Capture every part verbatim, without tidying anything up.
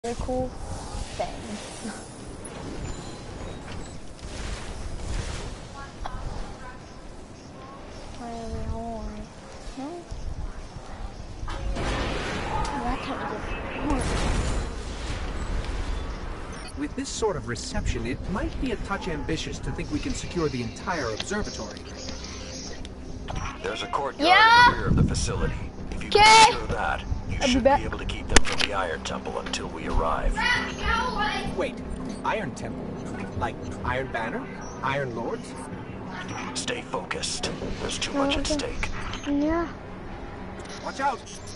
really cool thing. No? That kind of With this sort of reception, it might be a touch ambitious to think we can secure the entire observatory. There's a courtyard yeah. in the rear of the facility. If you Kay. can secure that, you I'll should be, be able to keep them from the Iron Temple until we arrive. Wait, Iron Temple? Like Iron Banner? Iron Lords? Stay focused. There's too much at stake. Yeah. Watch out!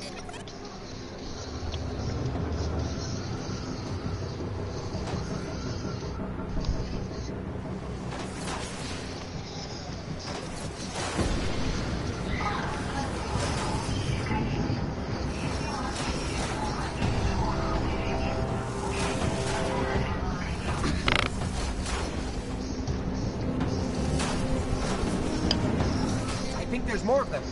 I think there's more of them.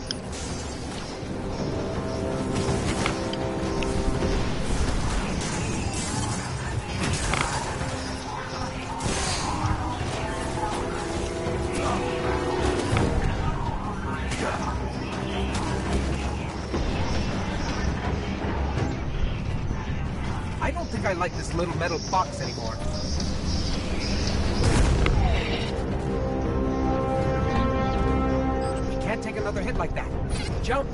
I don't think I like this little metal box anymore. We can't take another hit like that. Jump!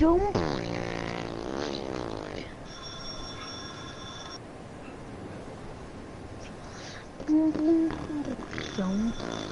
jump. Jump.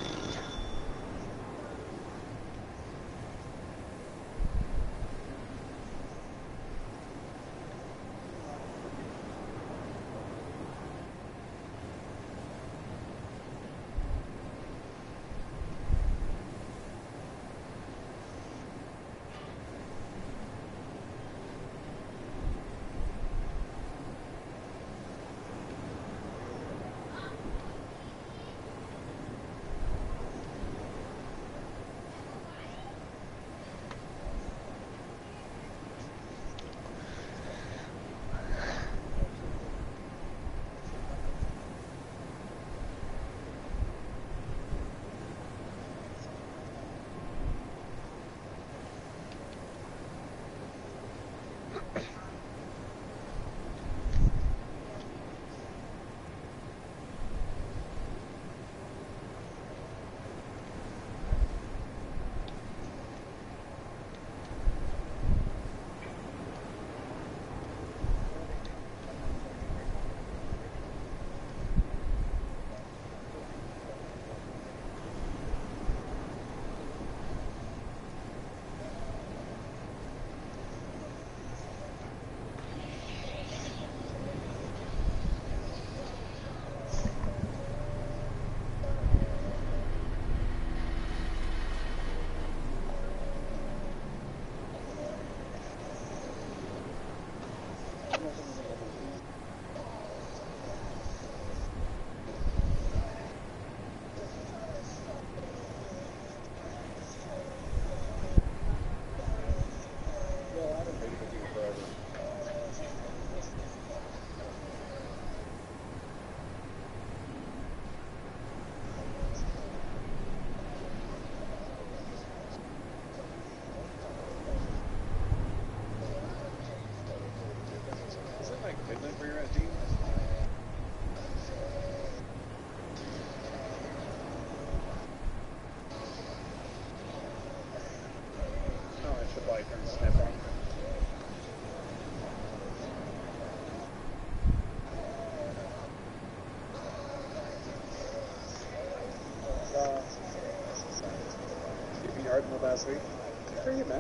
Last week. Good for you, man.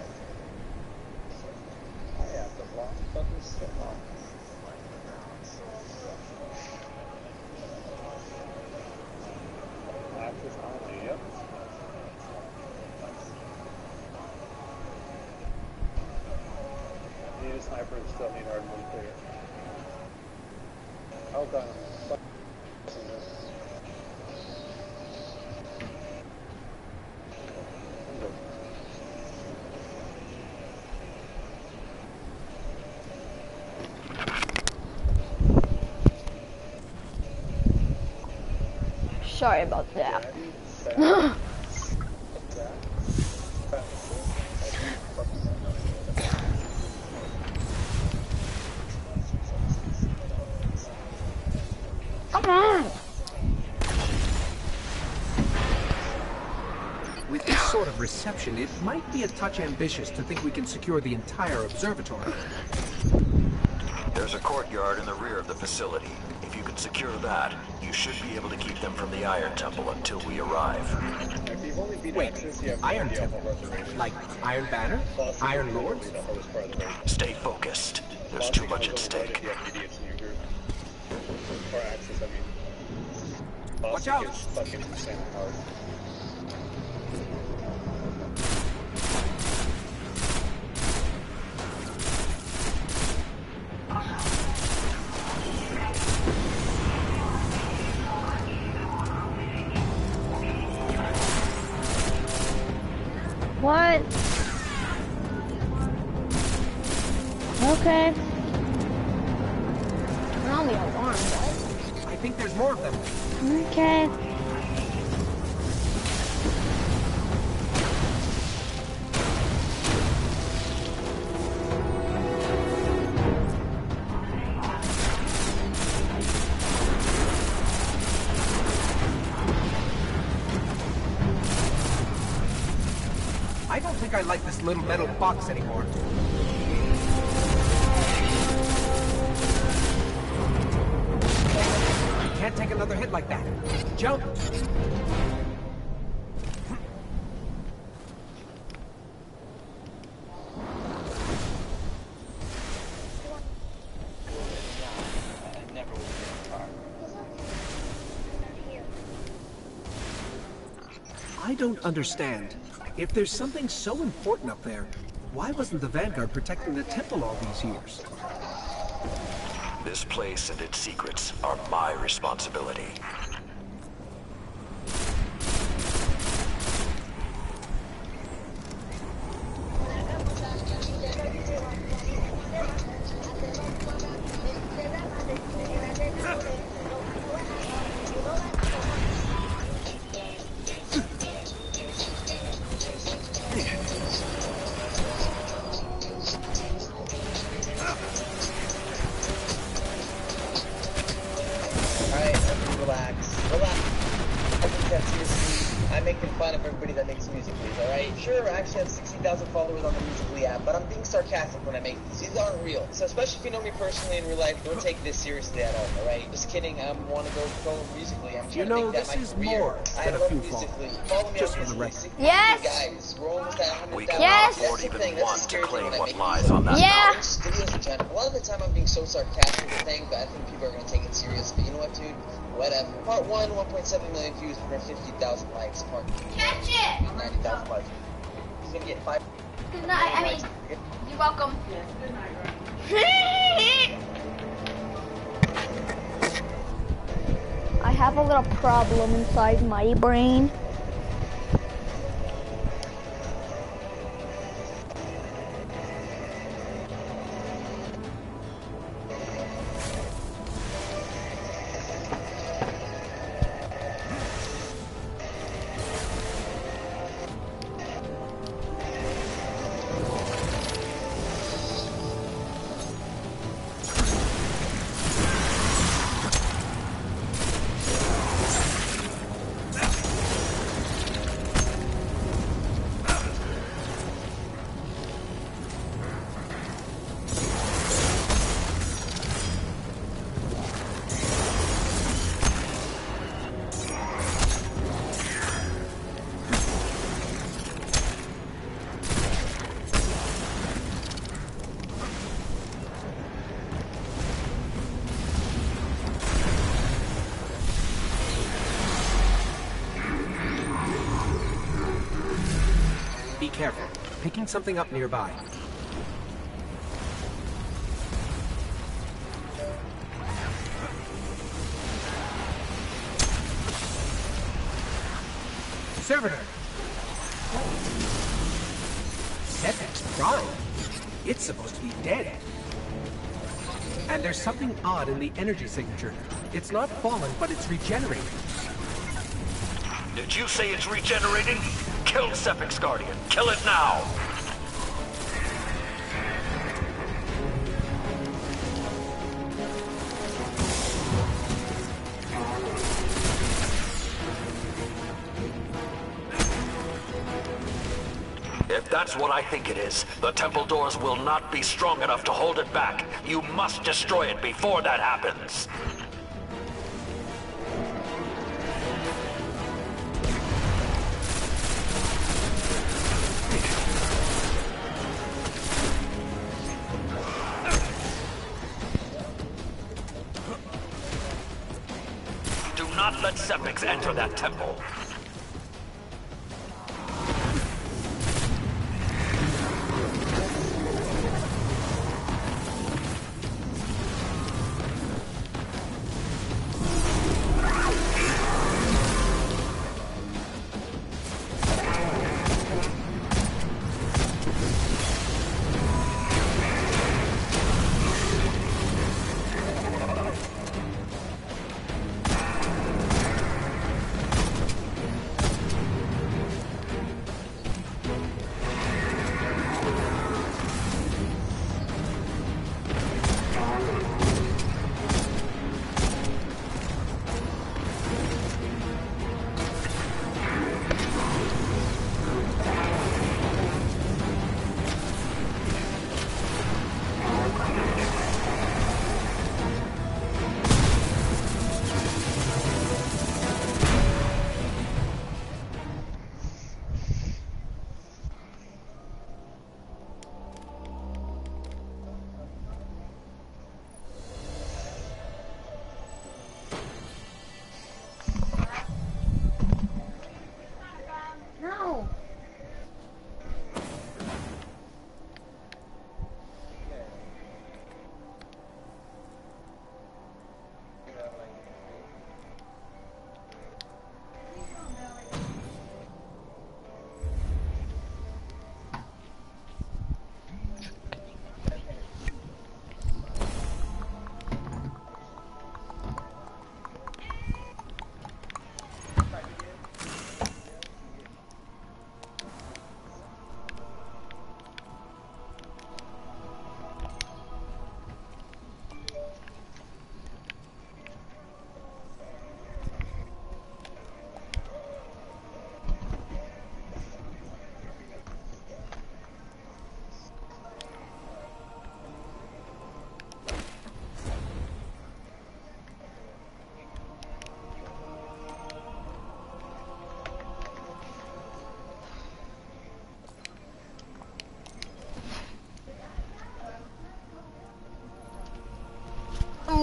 I have the long fucking step on. Active only, yep. Need a sniper and still need hard mode clear. How done? Sorry about that. Come on! With this sort of reception, it might be a touch ambitious to think we can secure the entire observatory. There's a courtyard in the rear of the facility. If you can secure that, you should be able to keep them from the Iron Temple until we arrive. Wait, Iron Temple? Like Iron Banner? Iron Lords? Stay focused. There's too much at stake. Watch out! What? Okay. Turn on the alarm, right? I think there's more of them. Okay. I don't think I like this little metal box anymore. Can't take another hit like that. Jump! I don't understand. If there's something so important up there, why wasn't the Vanguard protecting the temple all these years? This place and its secrets are my responsibility. So especially if you know me personally in real life, don't take this seriously at all, alright? Just kidding, I want to go pro musically. I'm trying You to know, make that this my is career. more I than a love few musically. falls. Follow me Just on for the musically. record. Yes! Guys, we're almost at one hundred We thousand. cannot Yes! afford That's the even thing, that's one the to scary thing claim when I what make lies music. on that Yeah. mountain. Studios in general. A lot of the time I'm being so sarcastic with things, but I think people are going to take it serious. But you know what, dude? Whatever. Part one, one point seven million views, one hundred fifty thousand likes. Part two, Catch it! ninety thousand likes. He's going to get five. Good night. I mean, you're welcome. I have a little problem inside my brain. Be careful. Picking something up nearby. Servitor! Sepix Prime? It's supposed to be dead. And there's something odd in the energy signature. It's not fallen, but it's regenerating. Did you say it's regenerating? Kill Sepix Guardian. Kill it now! If that's what I think it is, the temple doors will not be strong enough to hold it back. You must destroy it before that happens. Do not let Sepix enter that temple.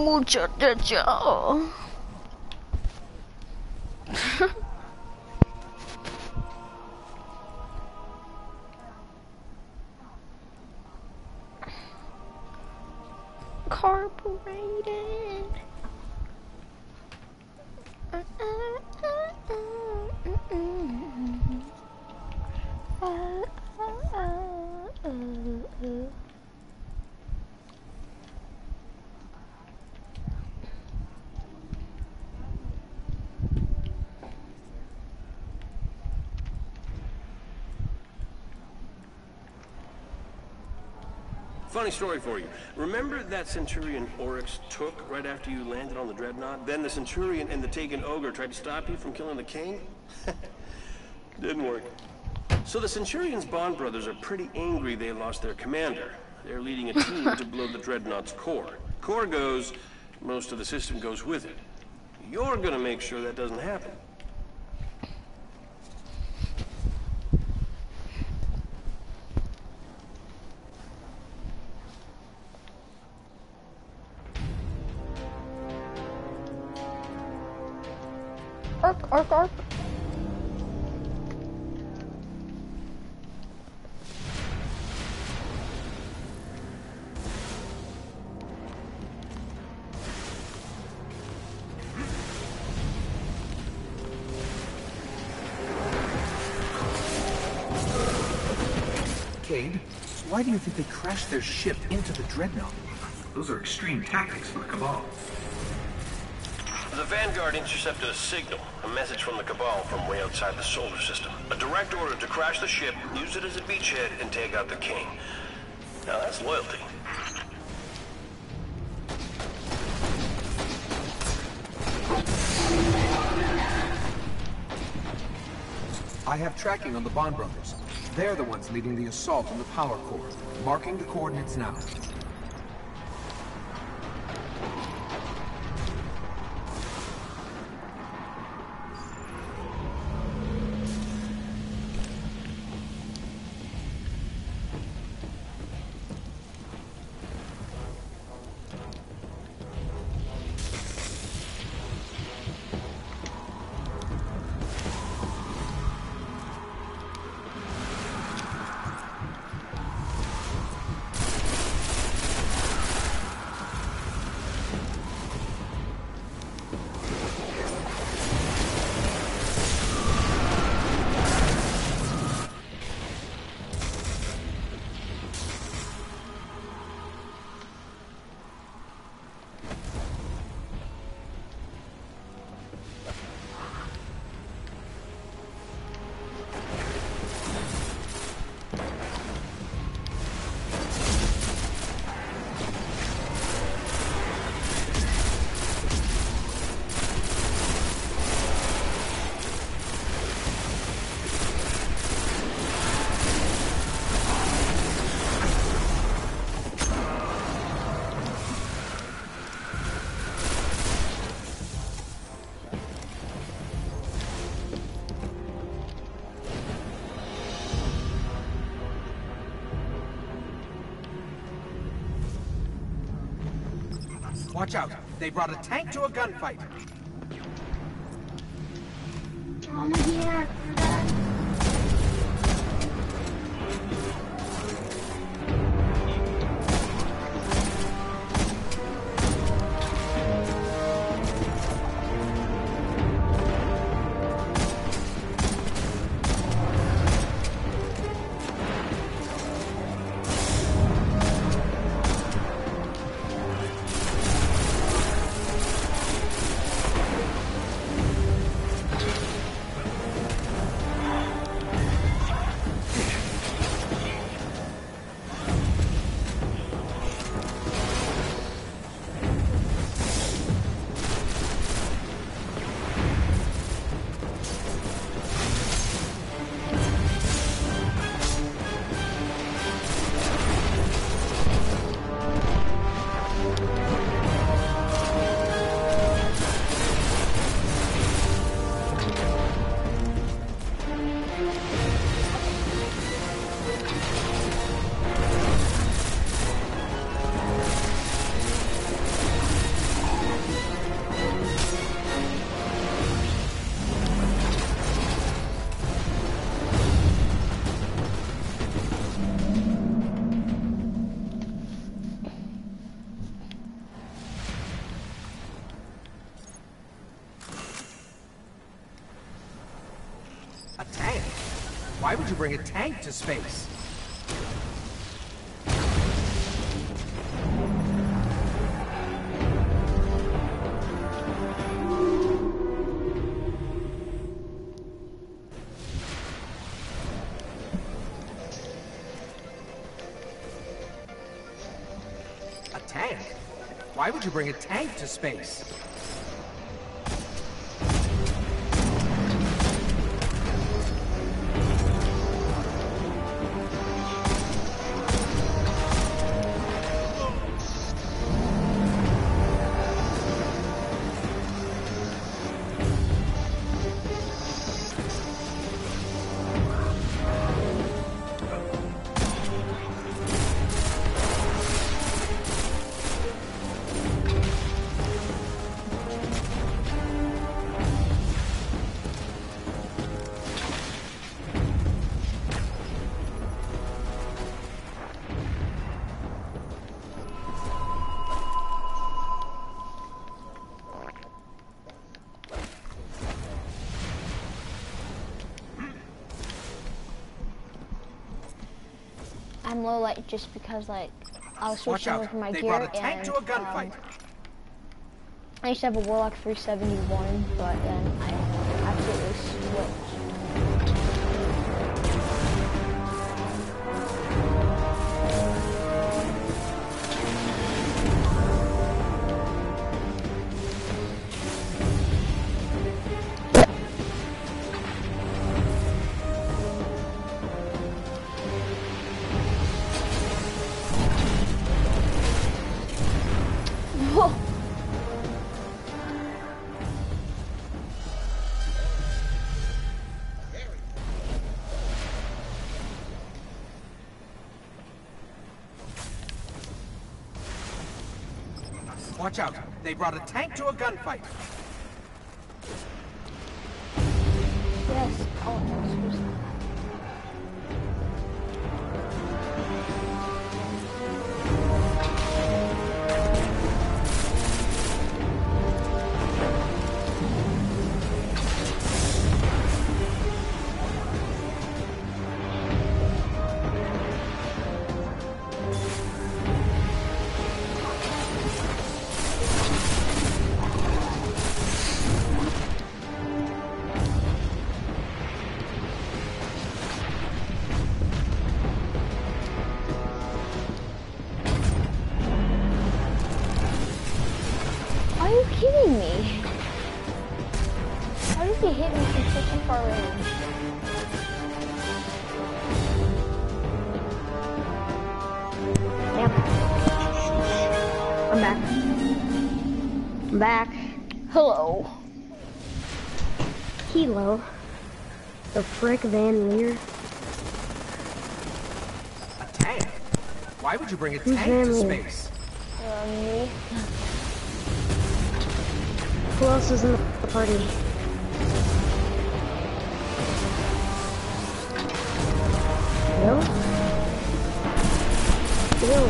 muchacho. Incorporated. Uh, uh, uh, uh, uh, uh, uh, uh, uh, uh. Funny story for you. Remember that Centurion Oryx took right after you landed on the Dreadnought? Then the Centurion and the Taken Ogre tried to stop you from killing the king? Didn't work. So the Centurion's Bond brothers are pretty angry they lost their commander. They're leading a team to blow the Dreadnought's core. Core goes, most of the system goes with it. You're gonna make sure that doesn't happen. Arc, arc, arc. Cade, why do you think they crashed their ship into the Dreadnought? Those are extreme tactics for the Cabal. The Vanguard intercepted a signal, a message from the Cabal from way outside the solar system. A direct order to crash the ship, use it as a beachhead, and take out the king. Now that's loyalty. I have tracking on the Bond brothers. They're the ones leading the assault on the power core. Marking the coordinates now. Watch out. They brought a tank to a gunfight. Oh my god. A tank? Why would you bring a tank to space? A tank? Why would you bring a tank to space? I'm low light just because like I was Watch switching out. over my They gear brought a tank and to a gunfight. um, I used to have a Warlock three seventy-one, but then I absolutely switched. Whoa. Watch out. They brought a tank to a gunfight. Yes. Oh, excuse me. Are you kidding me? How did he hit me from such a far range? Yep. I'm back. I'm back. Hello. Kilo. The frick Van Leer. A tank? Why would you bring a Who's tank to Van Leer? space? Uh, me. Who else is in the party? No? Ew.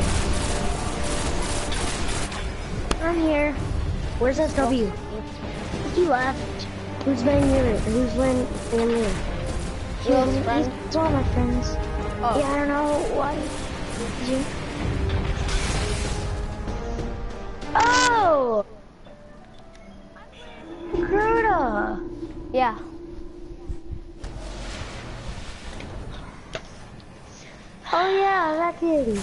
I'm here. Where's S W? He left. Who's Van Leer? Who's Van Van Leer? You lost friend? He's one of my friends. Oh. Yeah, I don't know why. Did you? Oh! Cruda! Yeah. Oh yeah, that kid.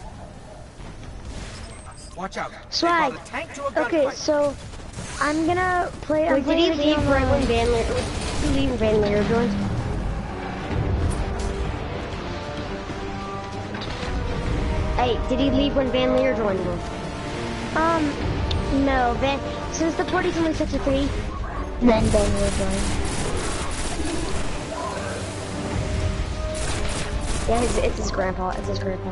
Watch out. Swag. They brought a tank to a gunfight. Okay, so I'm gonna play. I'm Wait, did playing he the leave game right on- when Van Leer? Did he leave Van Leer joined? Hey, did he leave when Van Leer joined? Bro? Um, no, Van. Since the party's only set to three, then Van will join. Yeah, it's, it's his grandpa. It's his grandpa.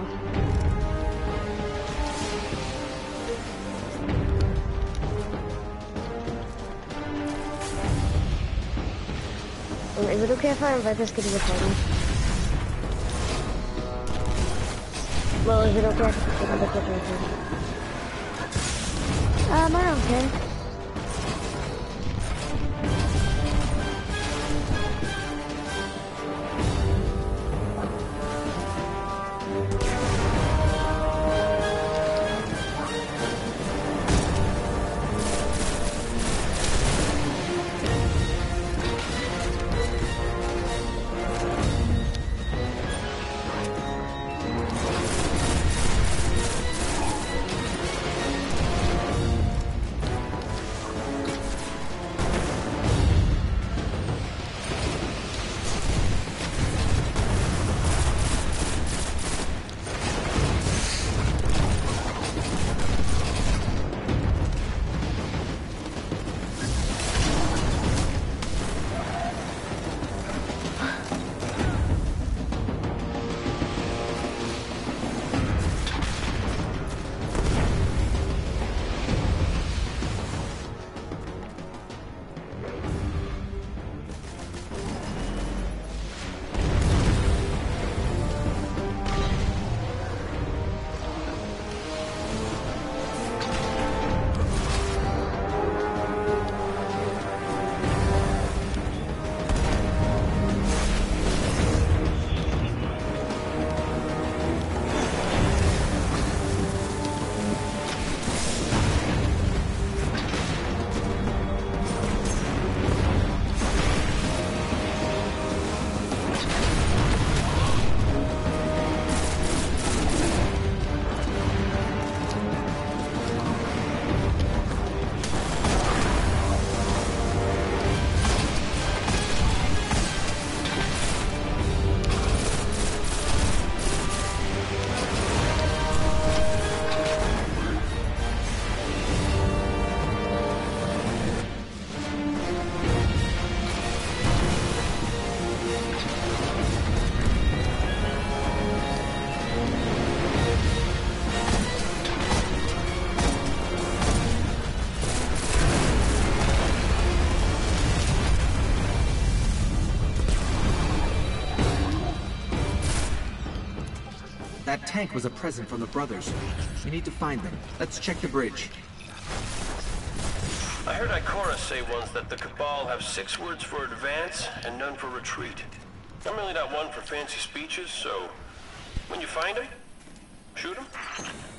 Is it okay if I invite this kid to the party? Well, is it okay if I invite this kid to the party? Um, I don't care. That tank was a present from the brothers. We need to find them. Let's check the bridge. I heard Ikora say once that the Cabal have six words for advance and none for retreat. I'm really not one for fancy speeches, so when you find them, shoot them.